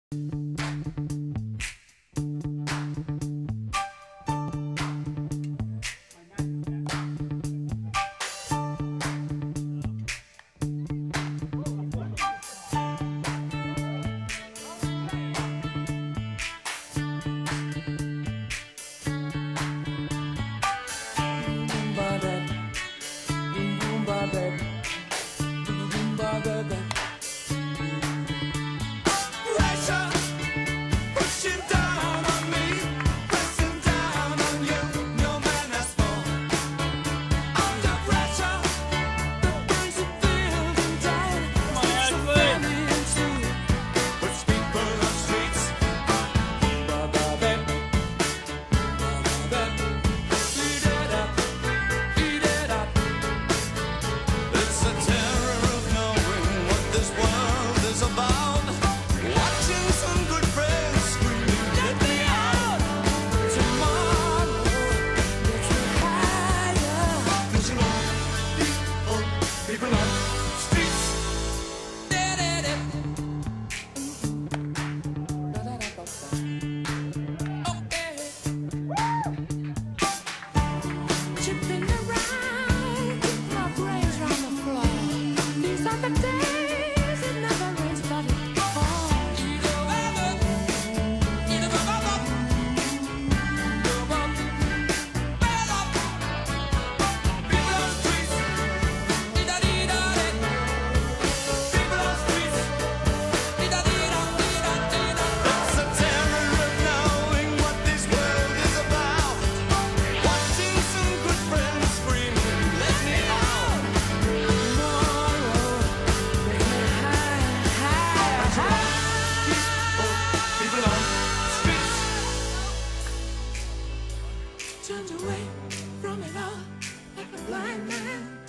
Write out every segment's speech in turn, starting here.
Turned away from it all like a blind man.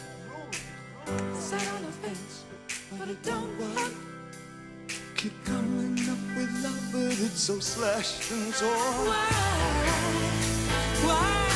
Sat on a fence, but it don't work. Keep coming up with love, but it's so slashed and torn. Why?